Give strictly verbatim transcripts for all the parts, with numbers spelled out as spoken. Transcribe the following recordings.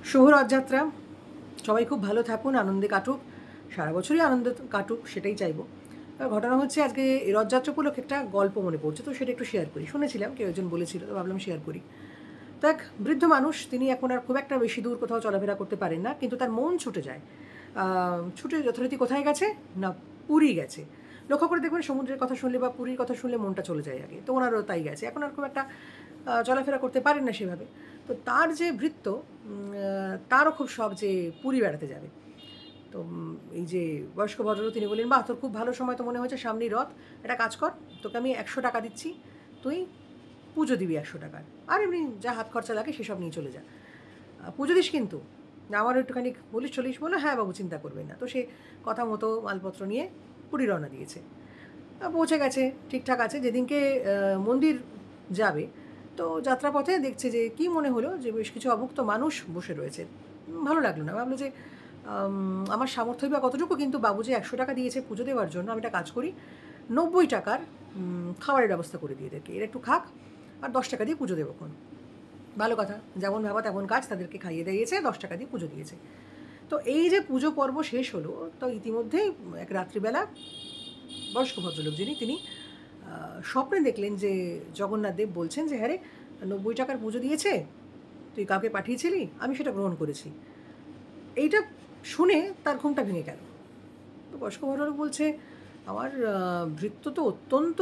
শুভ রথযাত্রা। সবাই খুব ভালো থাকুন, আনন্দে কাটুক, সারা বছরই আনন্দে কাটুক, সেটাই চাইবো। ঘটনা হচ্ছে আজকে এই রথযাত্রা উপলক্ষে একটা গল্প মনে পড়ছে, তো সেটা একটু শেয়ার করি। শুনেছিলাম কেউ একজন বলেছিল, তো ভাবলাম শেয়ার করি। তো এক বৃদ্ধ মানুষ, তিনি এখন আর খুব একটা বেশি দূর কোথাও চলাফেরা করতে পারেন না, কিন্তু তার মন ছুটে যায়। ছুটে যথারীতি কোথায় গেছে না, পুরী গেছে। লক্ষ্য করে দেখবেন, সমুদ্রের কথা শুনলে বা পুরীর কথা শুনলে মনটা চলে যায় আগে, তো ওনারও তাই গেছে। এখন আর খুব একটা চলাফেরা করতে পারেন না সেভাবে। তো তার যে ভৃত্য, তারও খুব শখ যে পুরী বেড়াতে যাবে। তো এই যে বয়স্ক ভদ্রলোক, তিনি বললেন, বাহ, তোর খুব ভালো সময় তো মনে হয়েছে, সামনেই রথ, একটা কাজ কর, তোকে আমি একশো টাকা দিচ্ছি, তুই পুজো দিবি একশো টাকার, আর এমনি যা হাত খরচা লাগে সেসব নিয়ে চলে যা, পুজো দিস কিন্তু, আমার একটুখানি বলিস চলিস। বলো, হ্যাঁ বাবু, চিন্তা করবেন না। তো সে কথা মতো মালপত্র নিয়ে পুরী রওনা দিয়েছে। পৌঁছে গেছে, ঠিকঠাক আছে। যেদিনকে মন্দির যাবে, তো যাত্রাপথে দেখছে যে কি মনে হলো যে বেশ কিছু অভুক্ত মানুষ বসে রয়েছে। ভালো লাগলো না, ভাবলো যে আমার সামর্থ্যই বা কতটুকু, কিন্তু বাবু যে একশো টাকা দিয়েছে পুজো দেওয়ার জন্য, আমি একটা কাজ করি, নব্বই টাকার খাবারের ব্যবস্থা করে দিয়ে দেখি, এর একটু খাক, আর দশ টাকা দিয়ে পুজো দেবো। কোন ভালো কথা, যেমন ভাবা তেমন কাজ, তাদেরকে খাইয়ে দিয়েছে, দশ টাকা দিয়ে পুজো দিয়েছে। তো এই যে পুজো পর্ব শেষ হলো, তো ইতিমধ্যেই এক রাত্রিবেলা বয়স্ক ভদ্রলোক যিনি, তিনি স্বপ্নে দেখলেন যে জগন্নাথ দেব বলছেন যে, হ্যাঁ রে, নব্বই টাকার পুজো দিয়েছে, তুই কাউকে পাঠিয়েছিলি, আমি সেটা গ্রহণ করেছি। এইটা শুনে তার ঘুমটা ভেঙে গেল। তো বয়স্ক ভদ্রলোক বলছে, আমার ভৃত্য তো অত্যন্ত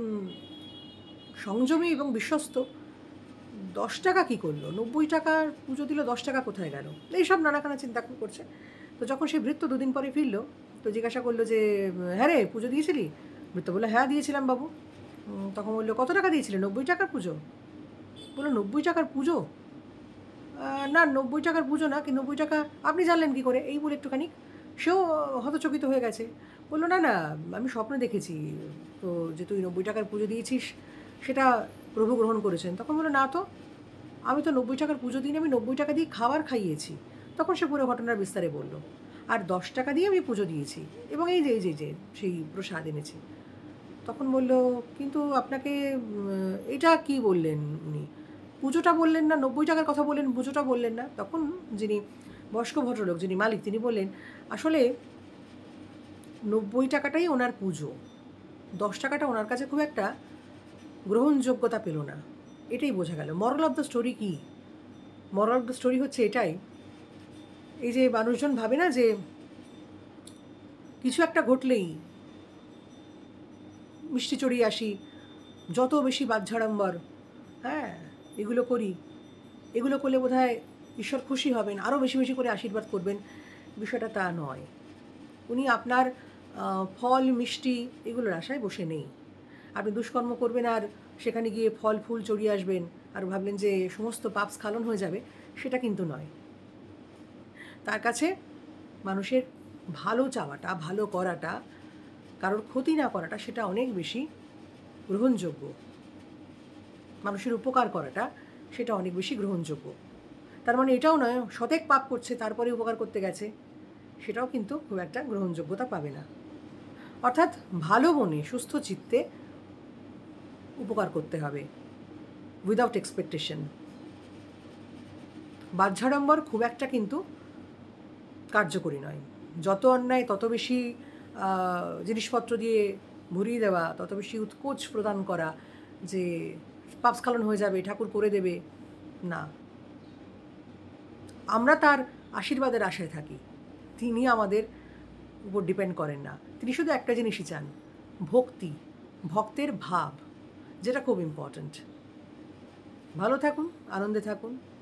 সংযমী এবং বিশ্বস্ত, দশ টাকা কী করলো, নব্বই টাকার পুজো দিল, দশ টাকা কোথায় গেল, এইসব নানাখানা চিন্তা করছে। তো যখন সে ভৃত্য দুদিন পরে ফিরলো, তো জিজ্ঞাসা করলো যে, হ্যাঁ রে, পুজো দিয়েছিলি? ভৃত্য বললো, হ্যাঁ দিয়েছিলাম বাবু। তখন বললো, কত টাকা দিয়েছিলে? নব্বই টাকার পুজো। বললো, নব্বই টাকার পুজো? না, নব্বই টাকার পুজো না, কি নব্বই টাকা আপনি জানলেন কী করে? এই বলে একটুখানি সেও হতচকিত হয়ে গেছে। বললো, না না, আমি স্বপ্নে দেখেছি তো যে তুই নব্বই টাকার পুজো দিয়েছিস, সেটা প্রভু গ্রহণ করেছেন। তখন বললো, না তো, আমি তো নব্বই টাকার পুজো দিইনি, আমি নব্বই টাকা দিয়ে খাবার খাইয়েছি। তখন সে পুরো ঘটনার বিস্তারে বলল, আর দশ টাকা দিয়ে আমি পুজো দিয়েছি, এবং এই যে এই যে যে সেই প্রসাদ এনেছি। তখন বলল, কিন্তু আপনাকে এটা কি বললেন উনি, পুজোটা বললেন না, নব্বই টাকার কথা বললেন, পুজোটা বললেন না। তখন যিনি বয়স্ক ভদ্রলোক, যিনি মালিক, তিনি বললেন, আসলে নব্বই টাকাটাই ওনার পুজো, দশ টাকাটা ওনার কাছে খুব একটা গ্রহণযোগ্যতা পেল না। এটাই বোঝা গেল। মরাল অফ দ্য স্টোরি কী? মরাল অফ দ্য স্টোরি হচ্ছে এটাই, এই যে মানুষজন ভাবে না যে কিছু একটা ঘটলেই মিষ্টি চড়িয়ে আসি, যত বেশি বাহ্যাড়ম্বর, হ্যাঁ, এগুলো করি, এগুলো করলে বোধহয় ঈশ্বর খুশি হবেন, আরও বেশি বেশি করে আশীর্বাদ করবেন। বিষয়টা তা নয়। উনি আপনার ফল মিষ্টি এগুলোর আশায় বসে নেই। আপনি দুষ্কর্ম করবেন আর সেখানে গিয়ে ফল ফুল চড়িয়ে আসবেন আর ভাবলেন যে সমস্ত পাপ স্খলন হয়ে যাবে, সেটা কিন্তু নয়। তার কাছে মানুষের ভালো চাওয়াটা, ভালো করাটা, কারোর ক্ষতি না করাটা, সেটা অনেক বেশি গ্রহণযোগ্য। মানুষের উপকার করাটা, সেটা অনেক বেশি গ্রহণযোগ্য। তার মানে এটাও নয় শতেক পাপ করছে তারপরে উপকার করতে গেছে, সেটাও কিন্তু খুব একটা গ্রহণযোগ্যতা পাবে না। অর্থাৎ ভালো মনে, সুস্থ চিত্তে উপকার করতে হবে, উইদাউট এক্সপেকটেশন। বাহ্যাড়ম্বর খুব একটা কিন্তু কার্যকরী নয়। যত অন্যায় তত বেশি জিনিসপত্র দিয়ে ভরিয়ে দেওয়া, তত বেশি উৎকোচ প্রদান করা যে পাপস্খলন হয়ে যাবে, ঠাকুর করে দেবে, না। আমরা তার আশীর্বাদের আশায় থাকি, তিনি আমাদের উপর ডিপেন্ড করেন না। তিনি শুধু একটা জিনিসই চান, ভক্তি, ভক্তের ভাব, যেটা খুব ইম্পর্ট্যান্ট। ভালো থাকুন, আনন্দে থাকুন।